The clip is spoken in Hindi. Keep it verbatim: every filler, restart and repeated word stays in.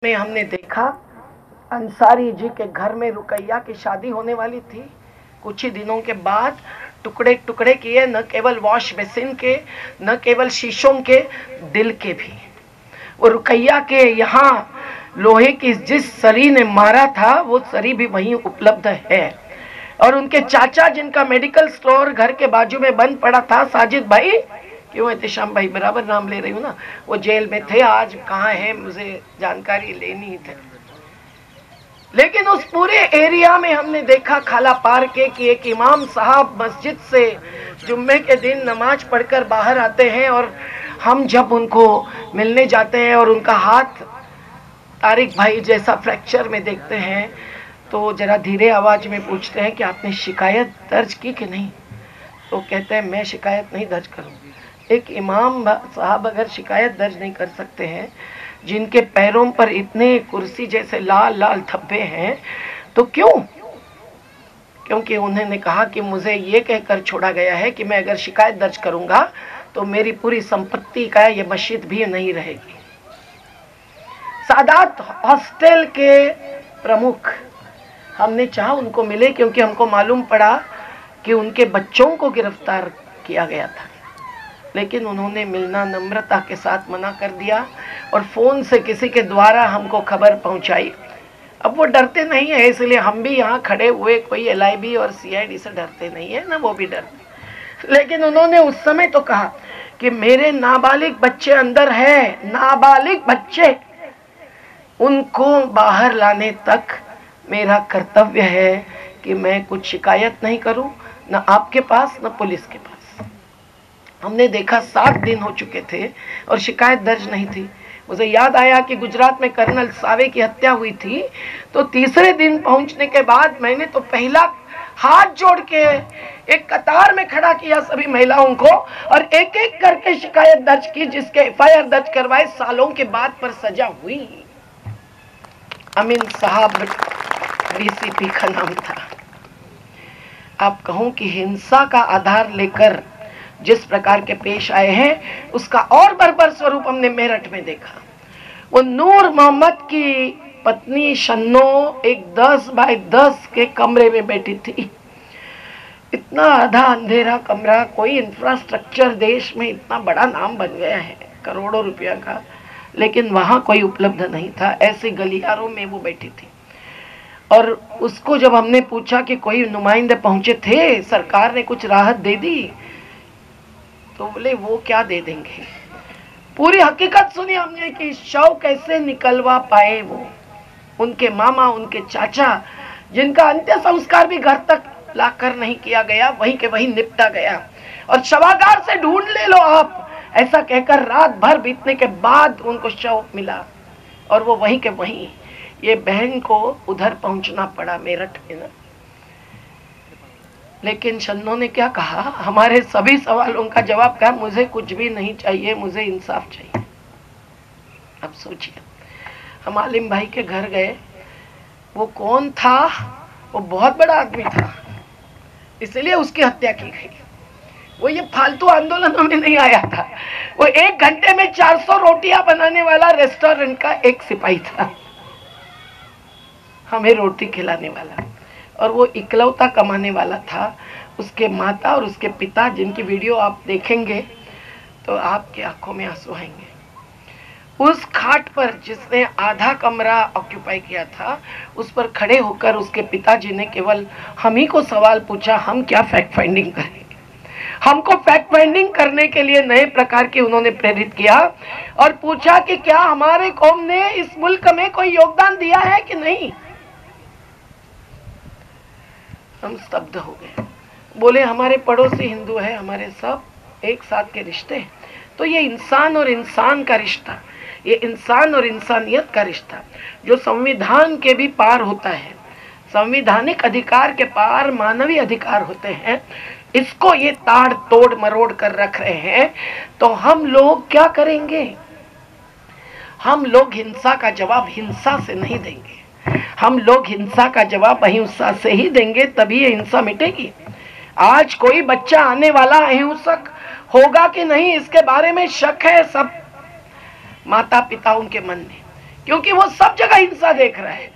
में हमने देखा अंसारी जी के घर में रुकैया की शादी होने वाली थी। कुछ ही दिनों के बाद टुकड़े टुकड़े किए, न केवल वॉश बेसिन के, न केवल शीशों के, दिल के भी। वो रुकैया के यहाँ लोहे की जिस सरी ने मारा था वो सरी भी वहीं उपलब्ध है। और उनके चाचा जिनका मेडिकल स्टोर घर के बाजू में बंद पड़ा था, साजिद भाई, क्यों एहतिशाम भाई बराबर नाम ले रही हूँ ना, वो जेल में थे। आज कहाँ है मुझे जानकारी लेनी थी। लेकिन उस पूरे एरिया में हमने देखा खाला पार के कि एक इमाम साहब मस्जिद से जुम्मे के दिन नमाज पढ़कर बाहर आते हैं और हम जब उनको मिलने जाते हैं और उनका हाथ तारिक भाई जैसा फ्रैक्चर में देखते हैं तो जरा धीरे आवाज में पूछते हैं कि आपने शिकायत दर्ज की कि नहीं। तो कहते हैं मैं शिकायत नहीं दर्ज करूँ। एक इमाम साहब अगर शिकायत दर्ज नहीं कर सकते हैं, जिनके पैरों पर इतने कुर्सी जैसे लाल लाल धब्बे हैं, तो क्यों? क्योंकि उन्होंने कहा कि मुझे ये कहकर छोड़ा गया है कि मैं अगर शिकायत दर्ज करूंगा तो मेरी पूरी संपत्ति का ये मस्जिद भी नहीं रहेगी। सादात हॉस्टल के प्रमुख, हमने चाहा उनको मिले क्योंकि हमको मालूम पड़ा कि उनके बच्चों को गिरफ्तार किया गया था, लेकिन उन्होंने मिलना नम्रता के साथ मना कर दिया और फोन से किसी के द्वारा हमको खबर पहुंचाई। अब वो डरते नहीं है, इसलिए हम भी यहाँ खड़े हुए कोई एल आई बी और सी आई डी से डरते नहीं है ना, वो भी डरते। लेकिन उन्होंने उस समय तो कहा कि मेरे नाबालिग बच्चे अंदर है, नाबालिग बच्चे, उनको बाहर लाने तक मेरा कर्तव्य है कि मैं कुछ शिकायत नहीं करूं, न आपके पास न पुलिस के पास। हमने देखा सात दिन हो चुके थे और शिकायत दर्ज नहीं थी। मुझे याद आया कि गुजरात में कर्नल सावे की हत्या हुई थी, तो तीसरे दिन पहुंचने के बाद मैंने तो पहला हाथ जोड़ के एक कतार में खड़ा किया सभी महिलाओं को और एक एक करके शिकायत दर्ज की, जिसके एफ आई आर दर्ज करवाए सालों के बाद पर सजा हुई। अमीन साहब डी सी पी का नाम था। आप कहूं कि हिंसा का आधार लेकर जिस प्रकार के पेश आए हैं, उसका और बर्बर स्वरूप हमने मेरठ में देखा। वो नूर मोहम्मद की पत्नी शन्नो एक दस बाय दस के कमरे में बैठी थी। इतना आधा अंधेरा कमरा, कोई इंफ्रास्ट्रक्चर देश में इतना बड़ा नाम बन गया है करोड़ों रुपया का, लेकिन वहां कोई उपलब्ध नहीं था। ऐसे गलियारों में वो बैठी थी और उसको जब हमने पूछा कि कोई नुमाइंदे पहुंचे थे, सरकार ने कुछ राहत दे दी, तो बोले वो क्या दे देंगे। पूरी हकीकत सुनी हमने कि शव कैसे निकलवा पाए वो। उनके मामा, उनके चाचा, जिनका अंत्य संस्कार भी घर तक लाकर नहीं किया गया, वहीं के वहीं निपटा गया। और शवागार से ढूंढ ले लो आप, ऐसा कहकर रात भर बीतने के बाद उनको शव मिला और वो वहीं के वहीं। ये बहन को उधर पहुंचना पड़ा मेरठ में ना। लेकिन शन्नो ने क्या कहा, हमारे सभी सवालों का जवाब कहा, मुझे कुछ भी नहीं चाहिए, मुझे इंसाफ चाहिए। अब सोचिए, हम आलिम भाई के घर गए, वो कौन था? वो बहुत बड़ा आदमी था, इसलिए उसकी हत्या की गई। वो ये फालतू आंदोलनों में नहीं आया था। वो एक घंटे में चार सौ रोटियां बनाने वाला रेस्टोरेंट का एक सिपाही था, हमें रोटी खिलाने वाला, और वो इकलौता कमाने वाला था। उसके माता और उसके पिता, जिनकी वीडियो आप देखेंगे तो आपके आंखों में आंसू आएंगे। उस खाट पर जिसने आधा कमरा ऑक्यूपाई किया था, उस पर खड़े होकर उसके पिताजी ने केवल हम ही को सवाल पूछा, हम क्या फैक्ट फाइंडिंग करेंगे। हमको फैक्ट फाइंडिंग करने के लिए नए प्रकार के उन्होंने प्रेरित किया और पूछा कि क्या हमारे कौम ने इस मुल्क में कोई योगदान दिया है कि नहीं। हम स्तब्ध हो गए। बोले हमारे पड़ोसी हिंदू है, हमारे सब एक साथ के रिश्ते। तो ये इंसान और इंसान का रिश्ता, ये इंसान और इंसानियत का रिश्ता जो संविधान के भी पार होता है, संवैधानिक अधिकार के पार मानवीय अधिकार होते हैं, इसको ये ताड़ तोड़ मरोड़ कर रख रहे हैं। तो हम लोग क्या करेंगे? हम लोग हिंसा का जवाब हिंसा से नहीं देंगे। हम लोग हिंसा का जवाब अहिंसा से ही देंगे, तभी ये हिंसा मिटेगी। आज कोई बच्चा आने वाला अहिंसक होगा कि नहीं, इसके बारे में शक है सब माता पिताओं के मन में। क्योंकि वो सब जगह हिंसा देख रहा है।